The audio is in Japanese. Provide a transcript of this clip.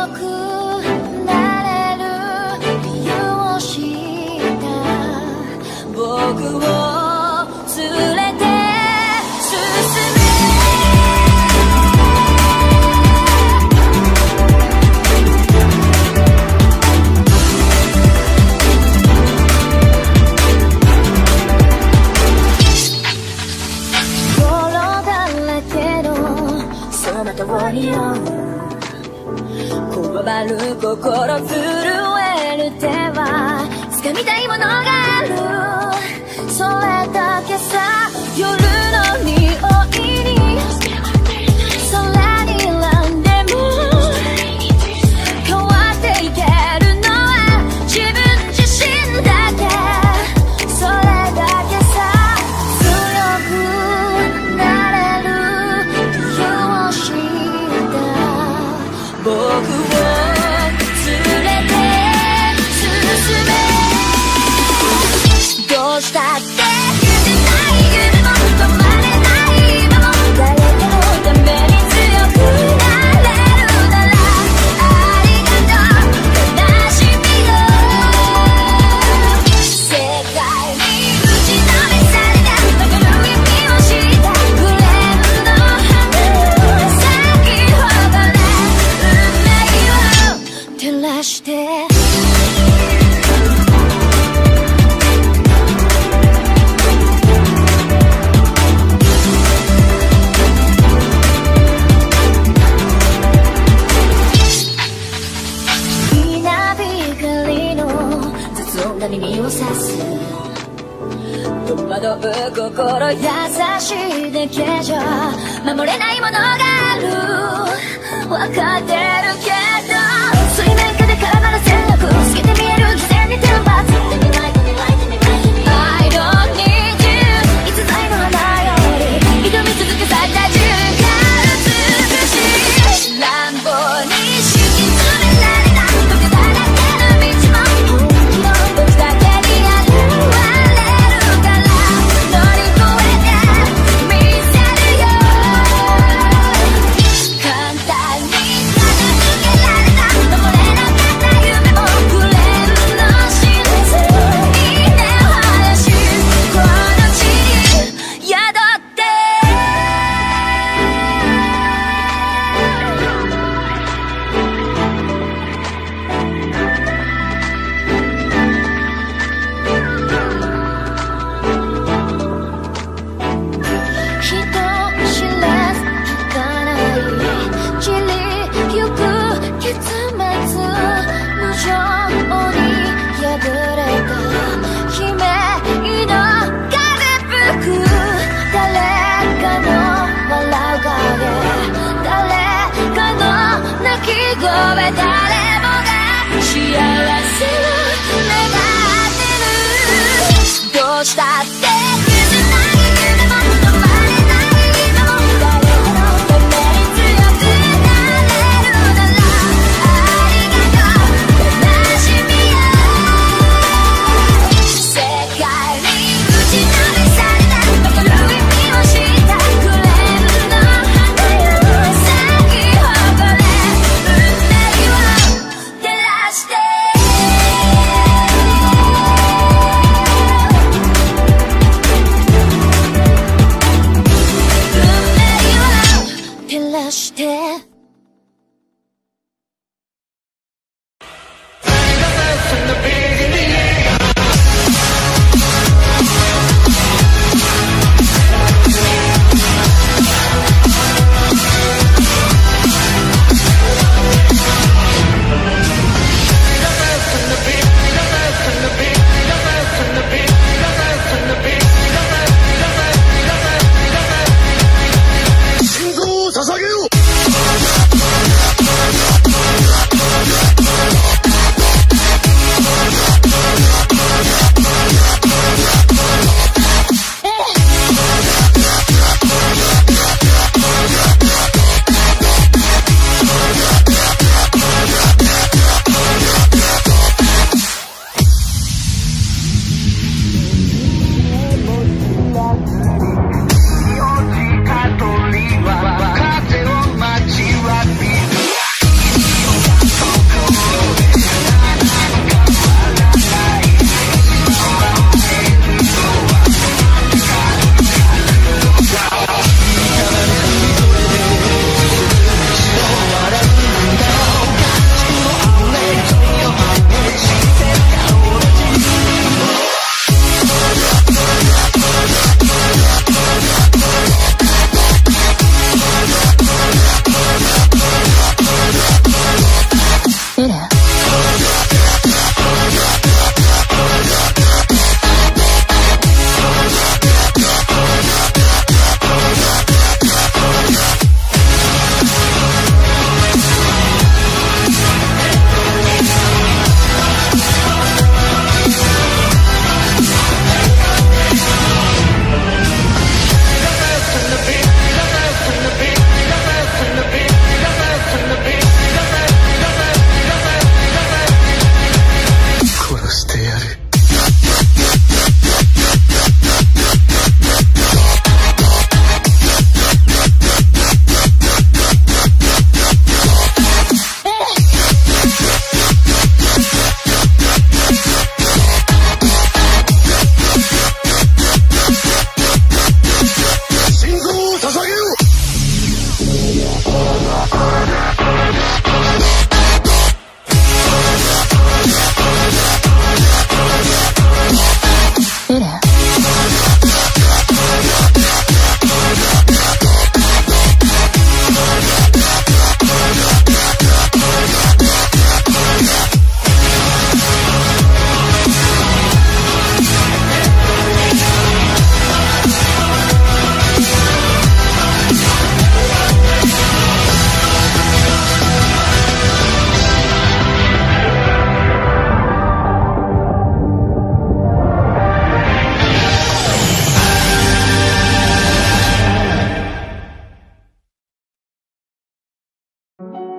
くなれる理由を知った僕を連れて進め通りをこわばる心震える手は掴みたいものがあるそれだけさ夜の匂いに空に選んでも変わっていけるのは自分自身だけそれだけさ強くなれる理由を知った僕を連れて進めどうしたって言えない夢も止まれない今も誰かのために強くなれるならありがとう悲しみよ世界に打ちのめされた曲の意味を知ったグレーの花咲き誇れ照らして稲光の雑音が耳を刺す戸惑う心優しいだけじゃ守れないものがある分かってるけど水面下で絡まる戦略透けて見える犠牲に天罰 I don't need you 逸材の花より挑み続け咲いた自分が美しい乱暴に敷き詰められた僕だらけの道も本気の僕だけに現れるから乗り越えてみせるよ簡単に片付けられた登れなかった夢もくれるの知れずに根を張らしこの地に宿って人知れず儚い散りゆく結末無情に破れた悲鳴の風吹く誰かの笑う影誰かの泣き声誰もが幸せを願ってるどうしたって譲れない夢も止まれない今も誰かのために強くなれるならありがとう悲しみよ世界に打ちのめされた残る意味を知ったグレーの花よ咲き誇れ運命を照らして 「